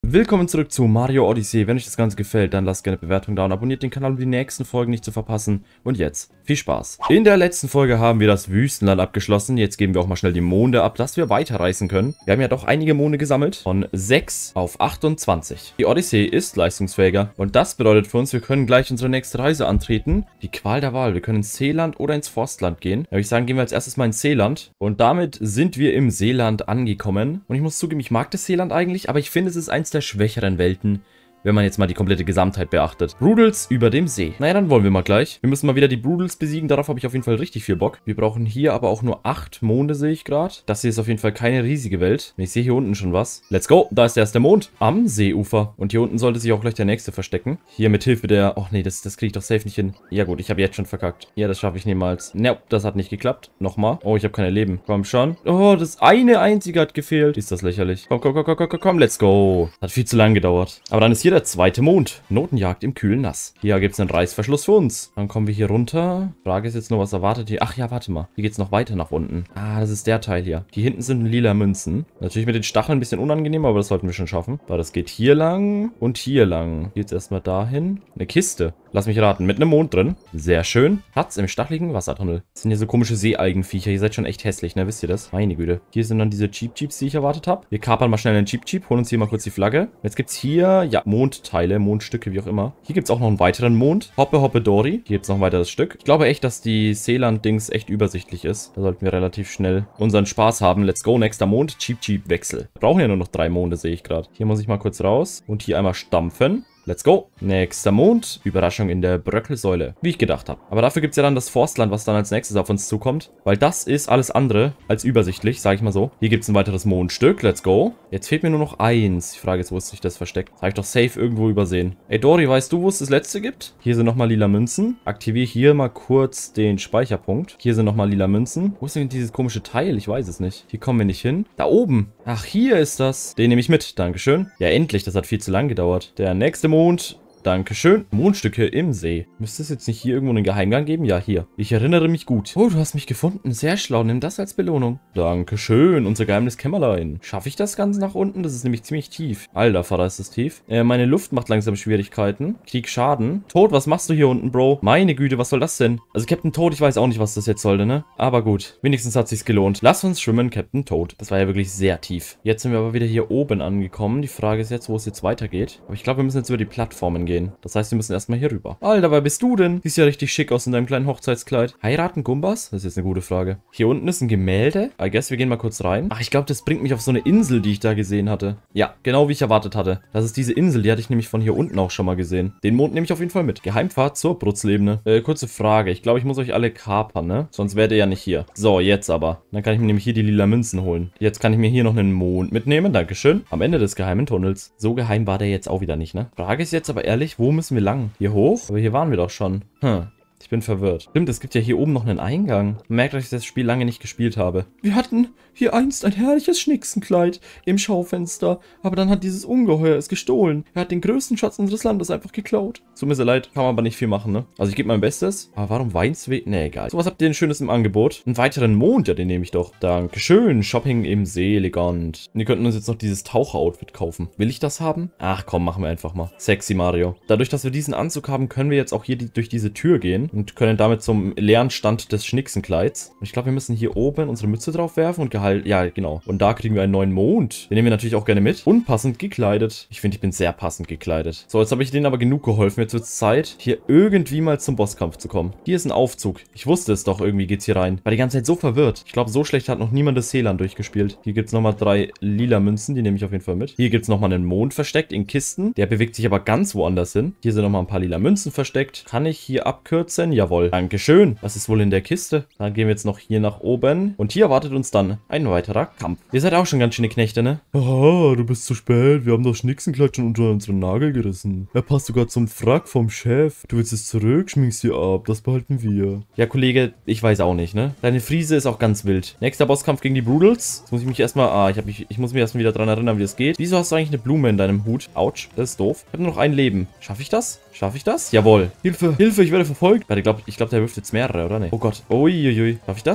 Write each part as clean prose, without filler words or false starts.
Willkommen zurück zu Mario Odyssey. Wenn euch das Ganze gefällt, dann lasst gerne eine Bewertung da und abonniert den Kanal, um die nächsten Folgen nicht zu verpassen. Und jetzt viel Spaß. In der letzten Folge haben wir das Wüstenland abgeschlossen. Jetzt geben wir auch mal schnell die Monde ab, dass wir weiterreisen können. Wir haben ja doch einige Monde gesammelt. Von 6 auf 28. Die Odyssey ist leistungsfähiger. Und das bedeutet für uns, wir können gleich unsere nächste Reise antreten. Die Qual der Wahl. Wir können ins Seeland oder ins Forstland gehen. Da würde ich sagen, gehen wir als erstes mal ins Seeland. Und damit sind wir im Seeland angekommen. Und ich muss zugeben, ich mag das Seeland eigentlich, aber ich finde, es ist eins der schwächeren Welten, wenn man jetzt mal die komplette Gesamtheit beachtet. Brudels über dem See. Naja, dann wollen wir mal gleich. Wir müssen mal wieder die Brudels besiegen. Darauf habe ich auf jeden Fall richtig viel Bock. Wir brauchen hier aber auch nur 8 Monde, sehe ich gerade. Das hier ist auf jeden Fall keine riesige Welt. Ich sehe hier unten schon was. Let's go. Da ist der erste Mond am Seeufer. Und hier unten sollte sich auch gleich der nächste verstecken. Hier mit Hilfe der... Och nee, das kriege ich doch safe nicht hin. Ja gut, ich habe jetzt schon verkackt. Ja, das schaffe ich niemals. Nope, das hat nicht geklappt. Nochmal. Oh, ich habe keine Leben. Komm schon. Oh, das eine einzige hat gefehlt. Ist das lächerlich. Komm, let's go. Hat viel zu lang gedauert. Aber dann ist hier der zweite Mond. Notenjagd im kühlen Nass. Hier gibt es einen Reißverschluss für uns. Dann kommen wir hier runter. Frage ist jetzt nur, was erwartet hier? Ach ja, warte mal. Hier geht es noch weiter nach unten. Ah, das ist der Teil hier. Hier hinten sind lila Münzen. Natürlich mit den Stacheln ein bisschen unangenehm, aber das sollten wir schon schaffen. Aber das geht hier lang und hier lang. Hier jetzt erstmal dahin. Eine Kiste. Lass mich raten. Mit einem Mond drin. Sehr schön. Platz im stacheligen Wassertunnel. Das sind hier so komische Seealgenviecher. Ihr seid schon echt hässlich, ne? Wisst ihr das? Meine Güte. Hier sind dann diese Cheep Cheeps, die ich erwartet habe. Wir kapern mal schnell einen Cheep Cheep. Holen uns hier mal kurz die Flagge. Jetzt gibt es hier, ja, Mondteile, Mondstücke, wie auch immer. Hier gibt es auch noch einen weiteren Mond. Hoppe Hoppe Dori. Hier gibt es noch ein weiteres Stück. Ich glaube echt, dass die Seeland-Dings echt übersichtlich ist. Da sollten wir relativ schnell unseren Spaß haben. Let's go. Nächster Mond. Cheep Cheep Wechsel. Wir brauchen ja nur noch 3 Monde, sehe ich gerade. Hier muss ich mal kurz raus. Und hier einmal stampfen. Let's go. Nächster Mond. Überraschung in der Bröckelsäule. Wie ich gedacht habe. Aber dafür gibt es ja dann das Forstland, was dann als nächstes auf uns zukommt. Weil das ist alles andere als übersichtlich, sage ich mal so. Hier gibt es ein weiteres Mondstück. Let's go. Jetzt fehlt mir nur noch 1. Ich frage jetzt, wo ist sich das versteckt? Das habe ich doch safe irgendwo übersehen. Ey, Dori, weißt du, wo es das letzte gibt? Hier sind nochmal lila Münzen. Aktiviere hier mal kurz den Speicherpunkt. Hier sind nochmal lila Münzen. Wo ist denn dieses komische Teil? Ich weiß es nicht. Hier kommen wir nicht hin. Da oben. Ach, hier ist das. Den nehme ich mit. Dankeschön. Ja, endlich. Das hat viel zu lang gedauert. Der nächste Mond. Dankeschön. Mondstücke im See. Müsste es jetzt nicht hier irgendwo einen Geheimgang geben? Ja, hier. Ich erinnere mich gut. Oh, du hast mich gefunden. Sehr schlau. Nimm das als Belohnung. Dankeschön. Unser geheimes Kämmerlein. Schaffe ich das Ganze nach unten? Das ist nämlich ziemlich tief. Alter Vater, ist das tief. Meine Luft macht langsam Schwierigkeiten. Krieg Schaden. Tod, was machst du hier unten, Bro? Meine Güte, was soll das denn? Also Captain Toad, ich weiß auch nicht, was das jetzt sollte, ne? Aber gut. Wenigstens hat sich's gelohnt. Lass uns schwimmen, Captain Toad. Das war ja wirklich sehr tief. Jetzt sind wir aber wieder hier oben angekommen. Die Frage ist jetzt, wo es jetzt weitergeht. Aber ich glaube, wir müssen jetzt über die Plattformen gehen. Das heißt, wir müssen erstmal hier rüber. Alter, wer bist du denn? Siehst ja richtig schick aus in deinem kleinen Hochzeitskleid. Heiraten Gumbas? Das ist jetzt eine gute Frage. Hier unten ist ein Gemälde. I guess, wir gehen mal kurz rein. Ach, ich glaube, das bringt mich auf so eine Insel, die ich da gesehen hatte. Ja, genau wie ich erwartet hatte. Das ist diese Insel, die hatte ich nämlich von hier unten auch schon mal gesehen. Den Mond nehme ich auf jeden Fall mit. Geheimfahrt zur Brutzlebene. Kurze Frage. Ich glaube, ich muss euch alle kapern, ne? Sonst wärt ihr ja nicht hier. So, jetzt aber. Dann kann ich mir nämlich hier die lila Münzen holen. Jetzt kann ich mir hier noch einen Mond mitnehmen. Dankeschön. Am Ende des geheimen Tunnels. So geheim war der jetzt auch wieder nicht, ne? Frage ist jetzt aber ehrlich, wo müssen wir lang? Hier hoch? Aber hier waren wir doch schon. Ich bin verwirrt. Stimmt, es gibt ja hier oben noch einen Eingang. Merkt euch, dass ich das Spiel lange nicht gespielt habe. Wir hatten hier einst ein herrliches Schnicksenkleid im Schaufenster. Aber dann hat dieses Ungeheuer es gestohlen. Er hat den größten Schatz unseres Landes einfach geklaut. Tut mir sehr leid, kann man aber nicht viel machen, ne? Also ich gebe mein Bestes. Aber warum weinst du? Ne, egal. So, was habt ihr denn Schönes im Angebot? Einen weiteren Mond, ja, den nehme ich doch. Dankeschön. Shopping im See, elegant. Und wir könnten uns jetzt noch dieses Taucher-Outfit kaufen. Will ich das haben? Ach komm, machen wir einfach mal. Sexy Mario. Dadurch, dass wir diesen Anzug haben, können wir jetzt auch hier durch diese Tür gehen. Und können damit zum leeren Stand des Schnicksenkleids. Und ich glaube, wir müssen hier oben unsere Mütze drauf werfen und ja, genau. Und da kriegen wir einen neuen Mond. Den nehmen wir natürlich auch gerne mit. Unpassend gekleidet. Ich finde, ich bin sehr passend gekleidet. So, jetzt habe ich denen aber genug geholfen. Jetzt wird es Zeit, hier irgendwie mal zum Bosskampf zu kommen. Hier ist ein Aufzug. Ich wusste es doch, irgendwie geht's hier rein. War die ganze Zeit so verwirrt. Ich glaube, so schlecht hat noch niemand das Seeland durchgespielt. Hier gibt es nochmal 3 lila Münzen. Die nehme ich auf jeden Fall mit. Hier gibt es nochmal einen Mond versteckt in Kisten. Der bewegt sich aber ganz woanders hin. Hier sind nochmal ein paar lila Münzen versteckt. Kann ich hier abkürzen? Jawohl. Dankeschön. Was ist wohl in der Kiste? Dann gehen wir jetzt noch hier nach oben. Und hier erwartet uns dann ein weiterer Kampf. Ihr seid auch schon ganz schöne Knechte, ne? Aha, du bist zu spät. Wir haben das Schnicksenkleid schon unter unseren Nagel gerissen. Er passt sogar zum Frack vom Chef. Du willst es zurück, schminkst sie ab. Das behalten wir. Ja, Kollege, ich weiß auch nicht, ne? Deine Frise ist auch ganz wild. Nächster Bosskampf gegen die Brudels. Jetzt muss ich mich erstmal... ich muss mich erstmal wieder dran erinnern, wie das geht. Wieso hast du eigentlich eine Blume in deinem Hut? Autsch, das ist doof. Ich habe nur noch ein Leben. Schaffe ich das? Schaffe ich das? Jawohl. Hilfe, Hilfe, ich werde verfolgt. Warte, ich glaube, der wirft jetzt mehrere, oder? Ne? Oh Gott. Uiuiui. Schaffe ich das?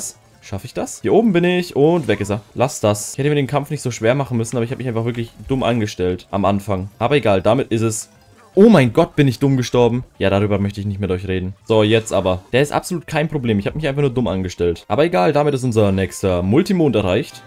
Schaffe ich das? Hier oben bin ich und weg ist er. Lass das. Ich hätte mir den Kampf nicht so schwer machen müssen, aber ich habe mich einfach wirklich dumm angestellt am Anfang. Aber egal, damit ist es... Oh mein Gott, bin ich dumm gestorben. Ja, darüber möchte ich nicht mit euch reden. So, jetzt aber. Der ist absolut kein Problem. Ich habe mich einfach nur dumm angestellt. Aber egal, damit ist unser nächster Multimond erreicht.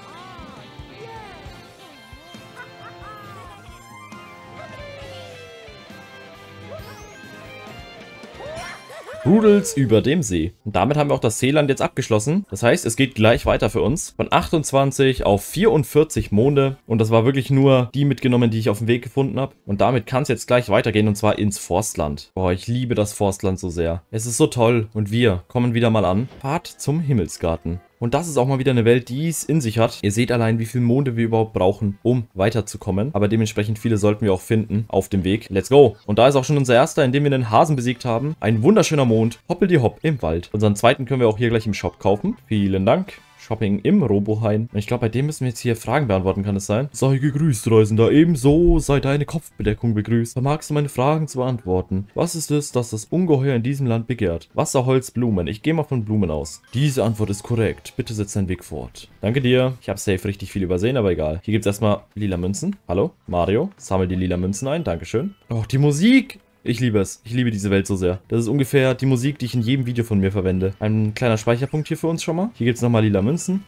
Broodals über dem See. Und damit haben wir auch das Seeland jetzt abgeschlossen. Das heißt, es geht gleich weiter für uns. Von 28 auf 44 Monde. Und das war wirklich nur die mitgenommen, die ich auf dem Weg gefunden habe. Und damit kann es jetzt gleich weitergehen und zwar ins Forstland. Boah, ich liebe das Forstland so sehr. Es ist so toll. Und wir kommen wieder mal an. Pfad zum Himmelsgarten. Und das ist auch mal wieder eine Welt, die es in sich hat. Ihr seht allein, wie viele Monde wir überhaupt brauchen, um weiterzukommen. Aber dementsprechend viele sollten wir auch finden auf dem Weg. Let's go! Und da ist auch schon unser erster, in dem wir einen Hasen besiegt haben. Ein wunderschöner Mond. Hoppel-die-hopp im Wald. Unseren zweiten können wir auch hier gleich im Shop kaufen. Vielen Dank. Shopping im Robohain. Und ich glaube, bei dem müssen wir jetzt hier Fragen beantworten, kann es sein? Sei gegrüßt, Reisender. Ebenso sei deine Kopfbedeckung begrüßt. Vermagst du meine Fragen zu beantworten? Was ist es, das das Ungeheuer in diesem Land begehrt? Wasser, Holz, Blumen. Ich gehe mal von Blumen aus. Diese Antwort ist korrekt. Bitte setz deinen Weg fort. Danke dir. Ich habe safe richtig viel übersehen, aber egal. Hier gibt es erstmal lila Münzen. Hallo, Mario. Sammel die lila Münzen ein. Dankeschön. Oh, die Musik. Ich liebe es. Ich liebe diese Welt so sehr. Das ist ungefähr die Musik, die ich in jedem Video von mir verwende. Ein kleiner Speicherpunkt hier für uns schon mal. Hier gibt es nochmal lila Münzen.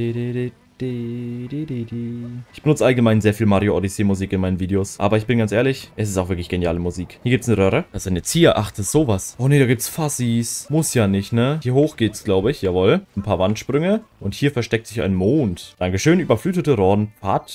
Ich benutze allgemein sehr viel Mario Odyssey Musik in meinen Videos. Aber ich bin ganz ehrlich, es ist auch wirklich geniale Musik. Hier gibt es eine Röhre. Das ist eine Zier. Ach, das ist sowas. Oh ne, da gibt's Fassis. Muss ja nicht, ne? Hier hoch geht's, glaube ich. Jawohl. Ein paar Wandsprünge. Und hier versteckt sich ein Mond. Dankeschön. Überflutete Rohren.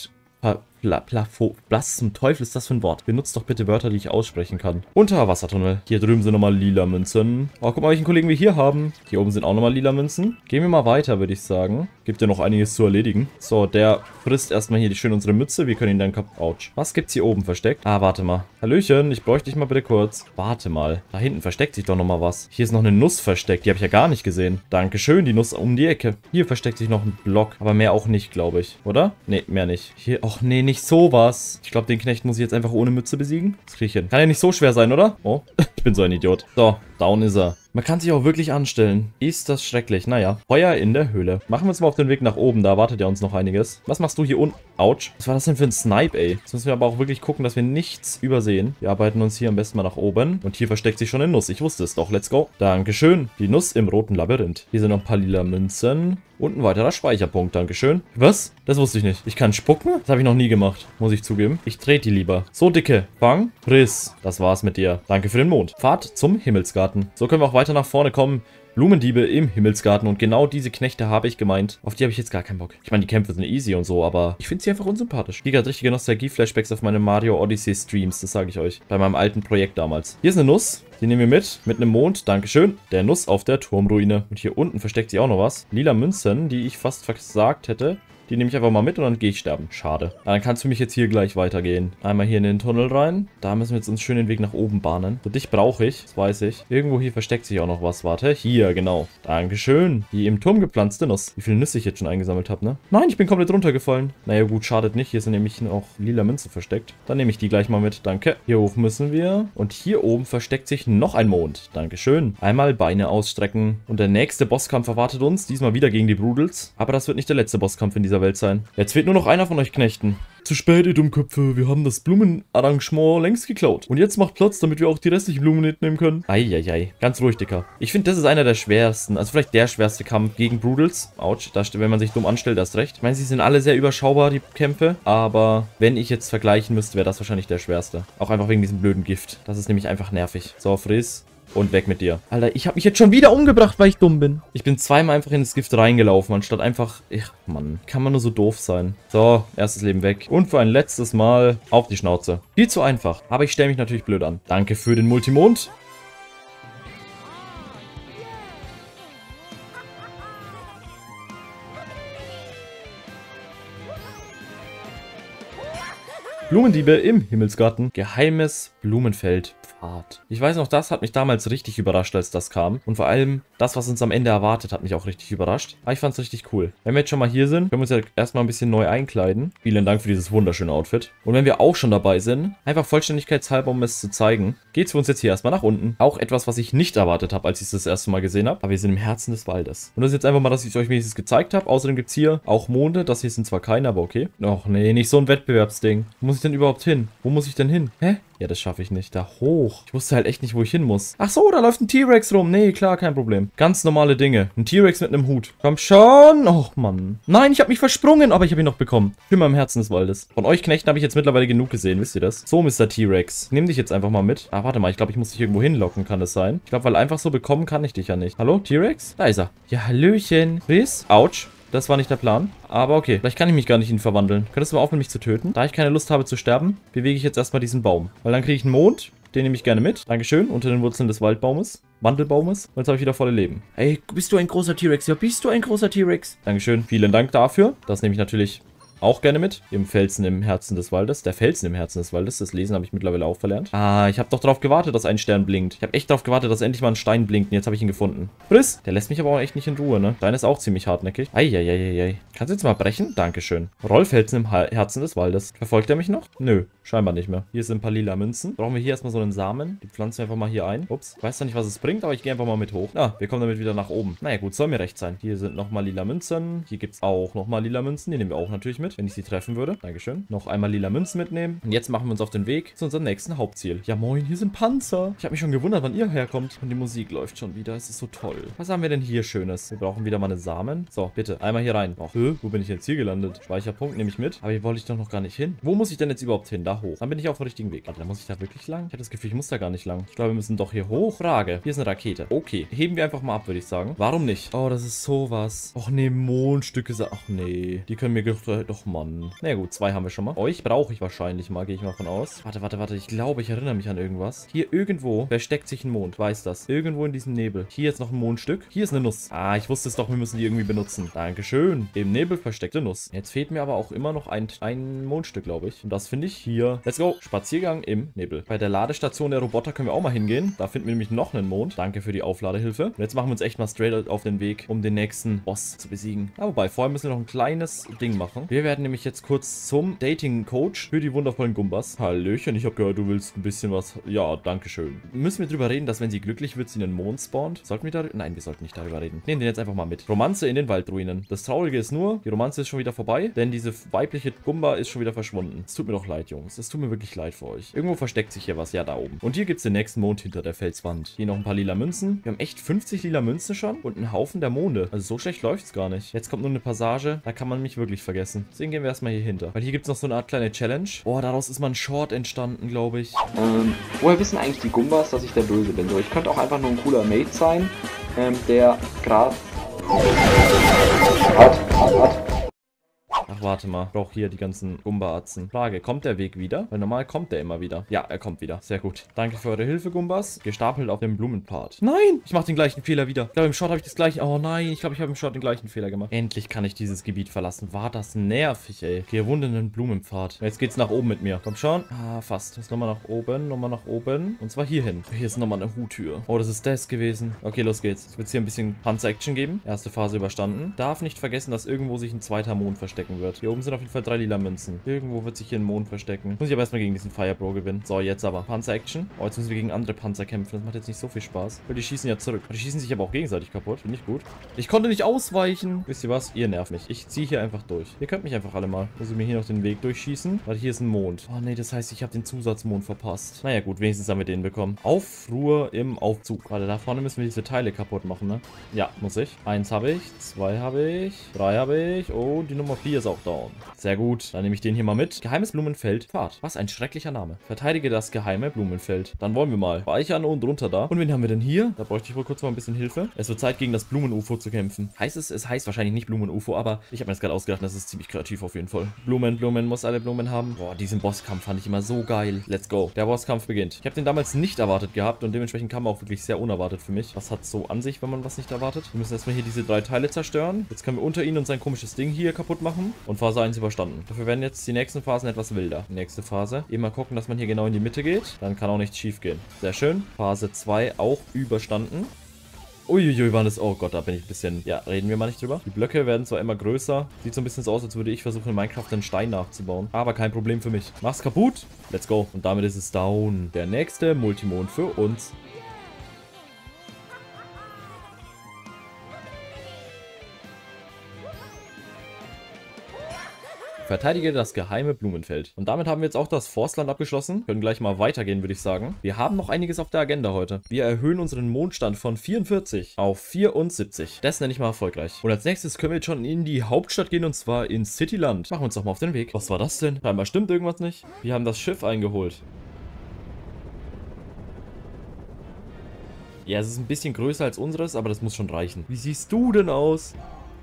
Was zum Teufel ist das für ein Wort? Benutzt doch bitte Wörter, die ich aussprechen kann. Unterwassertunnel. Hier drüben sind nochmal lila Münzen. Oh, guck mal, welchen Kollegen wir hier haben. Hier oben sind auch nochmal lila Münzen. Gehen wir mal weiter, würde ich sagen. Gibt ja noch einiges zu erledigen. So, der frisst erstmal hier schön unsere Mütze. Wir können ihn dann Autsch. Was gibt's hier oben versteckt? Ah, warte mal. Hallöchen, ich bräuchte dich mal bitte kurz. Warte mal. Da hinten versteckt sich doch nochmal was. Hier ist noch eine Nuss versteckt. Die habe ich ja gar nicht gesehen. Dankeschön, die Nuss um die Ecke. Hier versteckt sich noch ein Block. Aber mehr auch nicht, glaube ich. Oder? Nee, mehr nicht. Hier, och nee, nicht sowas. Ich glaube, den Knecht muss ich jetzt einfach ohne Mütze besiegen. Das kriege ich hin. Kann ja nicht so schwer sein, oder? Oh, ich bin so ein Idiot. So, down ist er. Man kann sich auch wirklich anstellen. Ist das schrecklich. Naja, Feuer in der Höhle. Machen wir uns mal auf den Weg nach oben. Da erwartet ja uns noch einiges. Was machst du hier unten? Autsch. Was war das denn für ein Snipe, ey? Jetzt müssen wir aber auch wirklich gucken, dass wir nichts übersehen. Wir arbeiten uns hier am besten mal nach oben. Und hier versteckt sich schon eine Nuss. Ich wusste es doch. Let's go. Dankeschön. Die Nuss im roten Labyrinth. Hier sind noch ein paar lila Münzen. Und ein weiterer Speicherpunkt. Dankeschön. Was? Das wusste ich nicht. Ich kann spucken? Das habe ich noch nie gemacht. Muss ich zugeben. Ich trete die lieber. So, Dicke. Fang. Friss. Das war's mit dir. Danke für den Mond. Fahrt zum Himmelsgarten. So können wir auch weiter nach vorne kommen. Blumendiebe im Himmelsgarten. Und genau diese Knechte habe ich gemeint. Auf die habe ich jetzt gar keinen Bock. Ich meine, die Kämpfe sind easy und so, aber ich finde sie einfach unsympathisch. Giga hat richtige Nostalgie-Flashbacks auf meine Mario Odyssey Streams. Das sage ich euch. Bei meinem alten Projekt damals. Hier ist eine Nuss. Die nehmen wir mit. Mit einem Mond. Dankeschön. Der Nuss auf der Turmruine. Und hier unten versteckt sich auch noch was. Lila Münzen, die ich fast versagt hätte. Die nehme ich einfach mal mit und dann gehe ich sterben. Schade. Dann kann es für mich jetzt hier gleich weitergehen. Einmal hier in den Tunnel rein. Da müssen wir jetzt uns schön den Weg nach oben bahnen. So, dich brauche ich. Das weiß ich. Irgendwo hier versteckt sich auch noch was. Warte. Hier, genau. Dankeschön. Die im Turm gepflanzte Nuss. Wie viele Nüsse ich jetzt schon eingesammelt habe, ne? Nein, ich bin komplett runtergefallen. Naja, gut, schadet nicht. Hier sind nämlich noch lila Münzen versteckt. Dann nehme ich die gleich mal mit. Danke. Hier hoch müssen wir. Und hier oben versteckt sich noch ein Mond. Dankeschön. Einmal Beine ausstrecken. Und der nächste Bosskampf erwartet uns. Diesmal wieder gegen die Broodals. Aber das wird nicht der letzte Bosskampf in dieser Welt sein. Jetzt fehlt nur noch einer von euch Knechten. Zu spät, ihr Dummköpfe. Wir haben das Blumenarrangement längst geklaut. Und jetzt macht Platz, damit wir auch die restlichen Blumen mitnehmen können. Eieiei. Ganz ruhig, Dicker. Ich finde, das ist einer der schwersten. Also vielleicht der schwerste Kampf gegen Broodals. Autsch. Wenn man sich dumm anstellt, hast recht. Ich meine, sie sind alle sehr überschaubar, die Kämpfe. Aber wenn ich jetzt vergleichen müsste, wäre das wahrscheinlich der schwerste. Auch einfach wegen diesem blöden Gift. Das ist nämlich einfach nervig. So, friss. Und weg mit dir. Alter, ich habe mich jetzt schon wieder umgebracht, weil ich dumm bin. Ich bin zweimal einfach in das Gift reingelaufen, anstatt einfach... Ach, Mann. Kann man nur so doof sein. So, erstes Leben weg. Und für ein letztes Mal auf die Schnauze. Viel zu einfach. Aber ich stelle mich natürlich blöd an. Danke für den Multimond. Blumendiebe im Himmelsgarten. Geheimes Blumenfeld. hart. Ich weiß noch, das hat mich damals richtig überrascht, als das kam. Und vor allem, das, was uns am Ende erwartet, hat mich auch richtig überrascht. Aber ich fand es richtig cool. Wenn wir jetzt schon mal hier sind, können wir uns ja erstmal ein bisschen neu einkleiden. Vielen Dank für dieses wunderschöne Outfit. Und wenn wir auch schon dabei sind, einfach vollständigkeitshalber, um es zu zeigen, geht es für uns jetzt hier erstmal nach unten. Auch etwas, was ich nicht erwartet habe, als ich es das erste Mal gesehen habe. Aber wir sind im Herzen des Waldes. Und das ist jetzt einfach mal, dass ich euch wenigstens gezeigt habe. Außerdem gibt es hier auch Monde. Das hier sind zwar keine, aber okay. Och nee, nicht so ein Wettbewerbsding. Wo muss ich denn überhaupt hin? Wo muss ich denn hin? Hä? Ja, das schaffe ich nicht. Da hoch. Ich wusste halt echt nicht, wo ich hin muss. Ach so, da läuft ein T-Rex rum. Nee, klar, kein Problem. Ganz normale Dinge. Ein T-Rex mit einem Hut. Komm schon. Och, Mann. Nein, ich habe mich versprungen, aber ich habe ihn noch bekommen. Schimmer im Herzen des Waldes. Von euch Knechten habe ich jetzt mittlerweile genug gesehen. Wisst ihr das? So, Mr. T-Rex. Nimm dich jetzt einfach mal mit. Ah, warte mal. Ich glaube, ich muss dich irgendwo hinlocken, kann das sein? Ich glaube, weil einfach so bekommen kann ich dich ja nicht. Hallo, T-Rex? Da ist er. Ja, Hallöchen. Chris? Autsch. Das war nicht der Plan. Aber okay. Vielleicht kann ich mich gar nicht in ihn verwandeln. Könntest du mal aufhören, mich zu töten? Da ich keine Lust habe zu sterben, bewege ich jetzt erstmal diesen Baum. Weil dann kriege ich einen Mond. Den nehme ich gerne mit. Dankeschön. Unter den Wurzeln des Waldbaumes. Wandelbaumes. Und jetzt habe ich wieder volle Leben. Ey, bist du ein großer T-Rex? Ja, bist du ein großer T-Rex? Dankeschön. Vielen Dank dafür. Das nehme ich natürlich auch gerne mit. Im Felsen im Herzen des Waldes. Der Felsen im Herzen des Waldes. Das Lesen habe ich mittlerweile auch verlernt. Ah, ich habe doch darauf gewartet, dass ein Stern blinkt. Ich habe echt darauf gewartet, dass endlich mal ein Stein blinkt. Und jetzt habe ich ihn gefunden. Friss! Der lässt mich aber auch echt nicht in Ruhe, ne? Dein ist auch ziemlich hartnäckig. Eieieiei. Kannst du jetzt mal brechen? Dankeschön. Rollfelsen im Herzen des Waldes. Verfolgt er mich noch? Nö, scheinbar nicht mehr. Hier sind ein paar lila Münzen. Brauchen wir hier erstmal so einen Samen. Die pflanzen wir einfach mal hier ein. Ups. Ich weiß zwar nicht, was es bringt, aber ich gehe einfach mal mit hoch. Ah, wir kommen damit wieder nach oben. Naja, gut, soll mir recht sein. Hier sind nochmal lila Münzen. Hier gibt es auch nochmal lila Münzen. Die nehmen wir auch natürlich mit, wenn ich sie treffen würde. Dankeschön. Noch einmal lila Münzen mitnehmen. Und jetzt machen wir uns auf den Weg zu unserem nächsten Hauptziel. Ja moin, hier sind Panzer. Ich habe mich schon gewundert, wann ihr herkommt. Und die Musik läuft schon wieder. Es ist so toll. Was haben wir denn hier Schönes? Wir brauchen wieder mal eine Samen. So, bitte, einmal hier rein. Ach, wo bin ich jetzt hier gelandet? Speicherpunkt nehme ich mit. Aber hier wollte ich doch noch gar nicht hin. Wo muss ich denn jetzt überhaupt hin? Da hoch. Dann bin ich auf dem richtigen Weg. Warte, da muss ich da wirklich lang? Ich habe das Gefühl, ich muss da gar nicht lang. Ich glaube, wir müssen doch hier hoch. Frage. Hier ist eine Rakete. Okay, heben wir einfach mal ab, würde ich sagen. Warum nicht? Oh, das ist sowas. Och nee, Mondstücke. Ach nee. Die können mir doch, Mann. Na ja, gut, 2 haben wir schon mal. Euch brauche ich wahrscheinlich mal, gehe ich mal von aus. Warte. Ich glaube, ich erinnere mich an irgendwas. Hier irgendwo versteckt sich ein Mond. Weiß das. Irgendwo in diesem Nebel. Hier ist noch ein Mondstück. Hier ist eine Nuss. Ah, ich wusste es doch. Wir müssen die irgendwie benutzen. Dankeschön. Im Nebel versteckte Nuss. Jetzt fehlt mir aber auch immer noch ein Mondstück, glaube ich. Und das finde ich hier. Let's go. Spaziergang im Nebel. Bei der Ladestation der Roboter können wir auch mal hingehen. Da finden wir nämlich noch einen Mond. Danke für die Aufladehilfe. Und jetzt machen wir uns echt mal straight auf den Weg, um den nächsten Boss zu besiegen. Ah, wobei, vorher müssen wir noch ein kleines Ding machen. Wir werden nämlich jetzt kurz zum Dating-Coach für die wundervollen Gumbas. Hallöchen, ich habe gehört, du willst ein bisschen was. Ja, dankeschön. Müssen wir drüber reden, dass wenn sie glücklich wird, sie einen Mond spawnt? Sollten wir da... Nein, wir sollten nicht darüber reden. Nehmen den jetzt einfach mal mit. Romanze in den Waldruinen. Das Traurige ist nur, die Romanze ist schon wieder vorbei, denn diese weibliche Gumba ist schon wieder verschwunden. Es tut mir doch leid, Jungs. Es tut mir wirklich leid für euch. Irgendwo versteckt sich hier was. Ja, da oben. Und hier gibt es den nächsten Mond hinter der Felswand. Hier noch ein paar lila Münzen. Wir haben echt 50 lila Münzen schon und einen Haufen der Monde. Also so schlecht läuft es gar nicht. Jetzt kommt nur eine Passage, da kann man mich wirklich vergessen. Deswegen gehen wir erstmal hier hinter. Weil hier gibt es noch so eine Art kleine Challenge. Oh, daraus ist mal ein Short entstanden, glaube ich. Woher wissen eigentlich die Gumbas, dass ich der Böse bin? So, ich könnte auch einfach nur ein cooler Mate sein, der gerade... Ach, warte mal. Ich brauche hier die ganzen Gumba-Atzen. Frage, kommt der Weg wieder? Weil normal kommt der immer wieder. Ja, er kommt wieder. Sehr gut. Danke für eure Hilfe, Gumbas. Gestapelt auf dem Blumenpfad. Nein! Ich mache den gleichen Fehler wieder. Ich glaube, im Short habe ich das gleiche... Oh nein, ich glaube, ich habe im Short den gleichen Fehler gemacht. Endlich kann ich dieses Gebiet verlassen. War das nervig, ey. Okay, wundernden Blumenpfad. Jetzt geht's nach oben mit mir. Komm schon. Ah, fast. Jetzt nochmal nach oben. Nochmal nach oben. Und zwar hier hin. Hier ist nochmal eine Huttür. Oh, das ist das gewesen. Okay, los geht's. Jetzt wird es hier ein bisschen Panzer-Action geben. Erste Phase überstanden. Darf nicht vergessen, dass irgendwo sich ein zweiter Mond verstecken wird. Hier oben sind auf jeden Fall 3 lila Münzen. Irgendwo wird sich hier ein Mond verstecken. Muss ich aber erstmal gegen diesen Firebro gewinnen. So, jetzt aber. Panzer-Action. Oh, jetzt müssen wir gegen andere Panzer kämpfen. Das macht jetzt nicht so viel Spaß. Weil die schießen ja zurück. Die schießen sich aber auch gegenseitig kaputt. Finde ich gut. Ich konnte nicht ausweichen. Wisst ihr was? Ihr nervt mich. Ich ziehe hier einfach durch. Ihr könnt mich einfach alle mal. Muss ich mir hier noch den Weg durchschießen. Weil hier ist ein Mond. Oh nee, das heißt, ich habe den Zusatzmond verpasst. Naja gut, wenigstens haben wir den bekommen. Aufruhr im Aufzug. Warte, da vorne müssen wir diese Teile kaputt machen, ne? Ja, muss ich. 1 habe ich. 2 habe ich. 3 habe ich. Und die Nummer 4 ist auch down. Sehr gut. Dann nehme ich den hier mal mit. Geheimes Blumenfeld. Pfad. Was ein schrecklicher Name. Verteidige das geheime Blumenfeld. Dann wollen wir mal. Speichern und runter da. Und wen haben wir denn hier? Da bräuchte ich wohl kurz mal ein bisschen Hilfe. Es wird Zeit, gegen das Blumen-UFO zu kämpfen. Heißt es? Es heißt wahrscheinlich nicht Blumen-UFO, aber ich habe mir das gerade ausgedacht. Das ist ziemlich kreativ auf jeden Fall. Blumen muss alle Blumen haben. Boah, diesen Bosskampf fand ich immer so geil. Let's go. Der Bosskampf beginnt. Ich habe den damals nicht erwartet gehabt und dementsprechend kam er auch wirklich sehr unerwartet für mich. Was hat so an sich, wenn man was nicht erwartet? Wir müssen erstmal hier diese 3 Teile zerstören. Jetzt können wir unter ihn und sein komisches Ding hier kaputt machen. Und Phase 1 überstanden. Dafür werden jetzt die nächsten Phasen etwas wilder. Nächste Phase. Immer gucken, dass man hier genau in die Mitte geht. Dann kann auch nichts schief gehen. Sehr schön. Phase 2 auch überstanden. Uiuiui, waren das... Oh Gott, da bin ich ein bisschen... Ja, reden wir mal nicht drüber. Die Blöcke werden zwar immer größer. Sieht so ein bisschen so aus, als würde ich versuchen, in Minecraft einen Stein nachzubauen. Aber kein Problem für mich. Mach's kaputt. Let's go. Und damit ist es down. Der nächste Multimond für uns. Verteidige das geheime Blumenfeld. Und damit haben wir jetzt auch das Forstland abgeschlossen. Können gleich mal weitergehen, würde ich sagen. Wir haben noch einiges auf der Agenda heute. Wir erhöhen unseren Mondstand von 44 auf 74. Das nenne ich mal erfolgreich. Und als nächstes können wir jetzt schon in die Hauptstadt gehen, und zwar in Cityland. Machen wir uns doch mal auf den Weg. Was war das denn? Scheinbar stimmt irgendwas nicht. Wir haben das Schiff eingeholt. Ja, es ist ein bisschen größer als unseres, aber das muss schon reichen. Wie siehst du denn aus?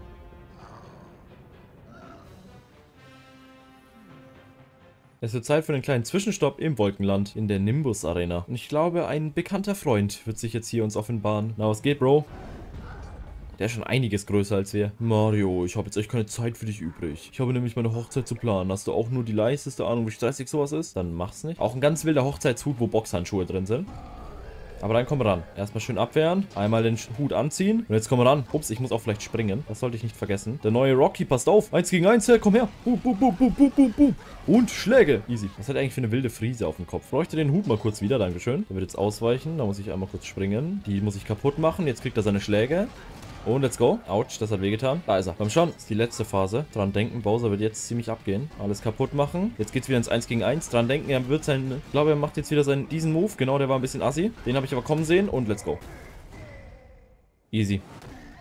Es wird Zeit für einen kleinen Zwischenstopp im Wolkenland, in der Nimbus Arena. Und ich glaube, ein bekannter Freund wird sich jetzt hier uns offenbaren. Na, was geht, Bro? Der ist schon einiges größer als wir. Mario, ich habe jetzt echt keine Zeit für dich übrig. Ich habe nämlich meine Hochzeit zu planen. Hast du auch nur die leiseste Ahnung, wie stressig sowas ist? Dann mach's nicht. Auch ein ganz wilder Hochzeitshut, wo Boxhandschuhe drin sind. Aber dann kommen wir ran. Erstmal schön abwehren. Einmal den Hut anziehen. Und jetzt kommen wir ran. Ups, ich muss auch vielleicht springen. Das sollte ich nicht vergessen. Der neue Rocky, passt auf. 1 gegen 1, komm her. Boom, boom, boom, boom, boom, boom, boom. Und Schläge. Easy. Was hat er eigentlich für eine wilde Frise auf dem Kopf? Bräuchte den Hut mal kurz wieder. Dankeschön. Der wird jetzt ausweichen. Da muss ich einmal kurz springen. Die muss ich kaputt machen. Jetzt kriegt er seine Schläge. Und let's go. Autsch, das hat wehgetan. Da ist er. Komm schon. Das ist die letzte Phase. Dran denken, Bowser wird jetzt ziemlich abgehen. Alles kaputt machen. Jetzt geht's wieder ins 1 gegen 1. Dran denken, er wird sein... Ich glaube, er macht jetzt wieder diesen Move. Genau, der war ein bisschen assi. Den habe ich aber kommen sehen. Und let's go. Easy.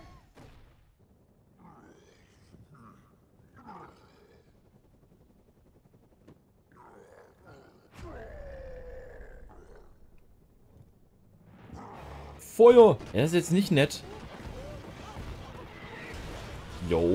Feuer! Er ist jetzt nicht nett. Yo.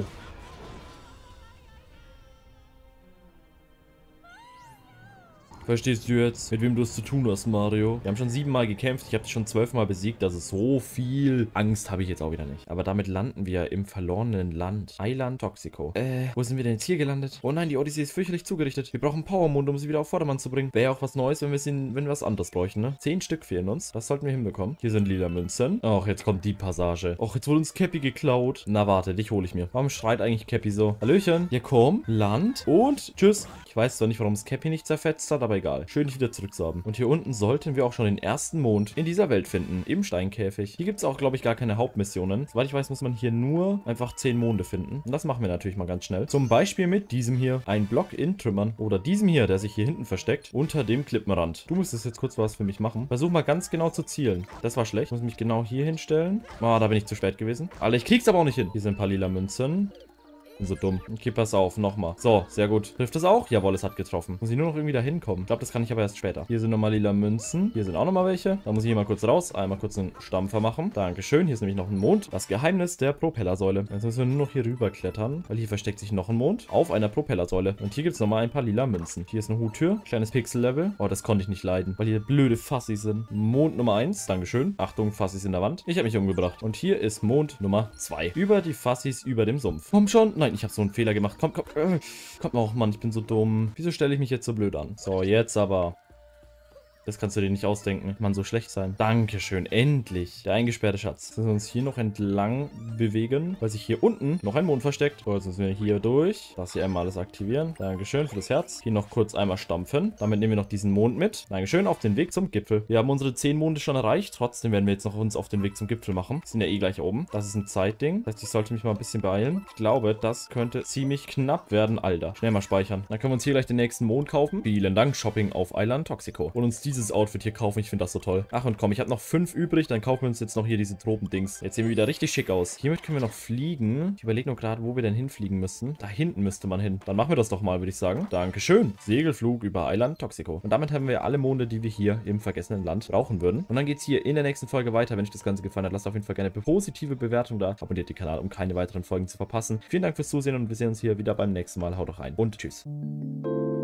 Verstehst du jetzt, mit wem du es zu tun hast, Mario? Wir haben schon 7 Mal gekämpft. Ich habe dich schon 12 Mal besiegt. Also so viel Angst habe ich jetzt auch wieder nicht. Aber damit landen wir im verlorenen Land. Island Toxico. Wo sind wir denn jetzt hier gelandet? Oh nein, die Odyssee ist fürchterlich zugerichtet. Wir brauchen Powermond, um sie wieder auf Vordermann zu bringen. Wäre ja auch was Neues, wenn wir was anderes bräuchten, ne? 10 Stück fehlen uns. Das sollten wir hinbekommen. Hier sind lila Münzen. Ach, jetzt kommt die Passage. Och, jetzt wurde uns Cappy geklaut. Na, warte, dich hole ich mir. Warum schreit eigentlich Cappy so? Hallöchen. Ja, komm. Land. Und tschüss. Ich weiß zwar nicht, warum es Cappy nicht zerfetzt hat, aber egal. Schön, dich wieder zurück zu haben. Und hier unten sollten wir auch schon den ersten Mond in dieser Welt finden. Im Steinkäfig. Hier gibt es auch, glaube ich, gar keine Hauptmissionen. Soweit ich weiß, muss man hier nur einfach 10 Monde finden. Und das machen wir natürlich mal ganz schnell. Zum Beispiel mit diesem hier. Ein Block in Trümmern. Oder diesem hier, der sich hier hinten versteckt. Unter dem Klippenrand. Du müsstest jetzt kurz was für mich machen. Versuch mal ganz genau zu zielen. Das war schlecht. Ich muss mich genau hier hinstellen. Ah, da bin ich zu spät gewesen. Alter, ich krieg's aber auch nicht hin. Hier sind ein paar lila Münzen. Bin so dumm. Okay, pass auf. Nochmal. So, sehr gut. Trifft es auch? Jawohl, es hat getroffen. Muss ich nur noch irgendwie da hinkommen. Ich glaube, das kann ich aber erst später. Hier sind nochmal lila Münzen. Hier sind auch nochmal welche. Da muss ich hier mal kurz raus. Einmal kurz einen Stampfer machen. Dankeschön. Hier ist nämlich noch ein Mond. Das Geheimnis der Propellersäule. Jetzt müssen wir nur noch hier rüber klettern, weil hier versteckt sich noch ein Mond auf einer Propellersäule. Und hier gibt es nochmal ein paar lila Münzen. Hier ist eine Huttür. Kleines Pixel-Level. Oh, das konnte ich nicht leiden, weil hier blöde Fassis sind. Mond Nummer 1. Dankeschön. Achtung, Fassis in der Wand. Ich habe mich umgebracht. Und hier ist Mond Nummer 2. Über die Fassis über dem Sumpf. Komm schon. Nein, ich habe so einen Fehler gemacht. Komm, komm. Komm, oh Mann, ich bin so dumm. Wieso stelle ich mich jetzt so blöd an? So, jetzt aber. Das kannst du dir nicht ausdenken. Mann, so schlecht sein. Dankeschön, endlich. Der eingesperrte Schatz. Jetzt müssen wir uns hier noch entlang bewegen, weil sich hier unten noch ein Mond versteckt. So, jetzt müssen wir hier durch. Das hier einmal alles aktivieren. Dankeschön für das Herz. Hier noch kurz einmal stampfen. Damit nehmen wir noch diesen Mond mit. Dankeschön, auf den Weg zum Gipfel. Wir haben unsere 10 Monde schon erreicht. Trotzdem werden wir jetzt noch uns auf den Weg zum Gipfel machen. Sind ja eh gleich oben. Das ist ein Zeitding. Das heißt, ich sollte mich mal ein bisschen beeilen. Ich glaube, das könnte ziemlich knapp werden. Alter, schnell mal speichern. Dann können wir uns hier gleich den nächsten Mond kaufen. Vielen Dank, Shopping auf Island Toxico. Und uns dieses Outfit hier kaufen. Ich finde das so toll. Ach und komm, ich habe noch 5 übrig. Dann kaufen wir uns jetzt noch hier diese Tropendings. Jetzt sehen wir wieder richtig schick aus. Hiermit können wir noch fliegen. Ich überlege nur gerade, wo wir denn hinfliegen müssen. Da hinten müsste man hin. Dann machen wir das doch mal, würde ich sagen. Dankeschön. Segelflug über Island Toxico. Und damit haben wir alle Monde, die wir hier im vergessenen Land brauchen würden. Und dann geht es hier in der nächsten Folge weiter. Wenn euch das Ganze gefallen hat, lasst auf jeden Fall gerne eine positive Bewertung da. Abonniert den Kanal, um keine weiteren Folgen zu verpassen. Vielen Dank fürs Zusehen und wir sehen uns hier wieder beim nächsten Mal. Haut doch rein und tschüss.